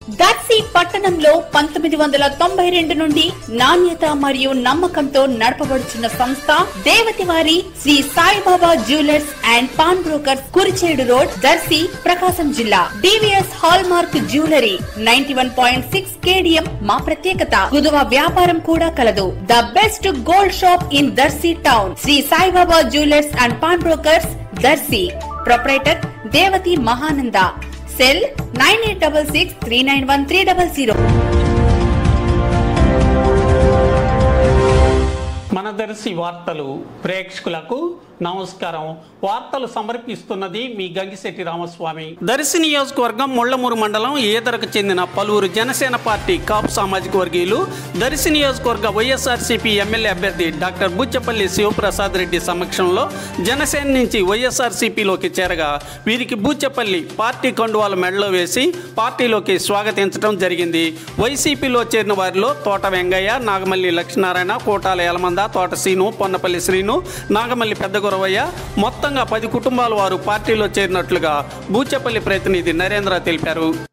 దర్శి పట్టణంలో 1992 నుండి నాణ్యత మరియు నమ్మకంతో నడపబడుచున్న సంస్థ దేవతివారి Shri Saibaba jewellers and pawn brokers, Kurichedu road, Darsi, Prakasam జిల్లా. DVS hallmark jewellery 91.6 KDM మా ప్రత్యేకత. కుదువ వ్యాపారం కూడా కలదు. The best gold shop in Darsi town. Shri Saibaba jewellers and pawn brokers, Darsi. Proprietor Devati Mahananda. Cell 9866391300. మన దర్శి వార్తలు ప్రేక్షకులకు నమస్కారం. వార్తలు సమర్పిస్తున్నది మీ గంగిశెట్టి రామస్వామి. దర్శి నియోజకవర్గం ముళ్లమూరు మండలం ఈదరకు చెందిన పలువురు జనసేన పార్టీ కాపు సామాజిక వర్గీయులు దర్శి నియోజకవర్గ వైఎస్ఆర్సీపీ ఎమ్మెల్యే అభ్యర్థి డాక్టర్ బుచ్చపల్లి శివప్రసాద్ రెడ్డి సమక్షంలో జనసేన నుంచి వైఎస్ఆర్సీపీలోకి చేరగా వీరికి బుచ్చపల్లి పార్టీ కండువాల మెడలో వేసి పార్టీలోకి స్వాగతించడం జరిగింది. వైసీపీలో చేరిన వారిలో తోట వెంగయ్య, నాగమల్లి లక్ష్మీనారాయణ, కోటాల యలమంద, తోట శ్రీను, పొన్నపల్లి శ్రీను, నాగమల్లి పెద్ద గురవయ్య, మొత్తంగా 10 కుటుంబాల వారు పార్టీలో చేరినట్లుగా బూచపల్లి ప్రతినిధి నరేంద్ర తెలిపారు.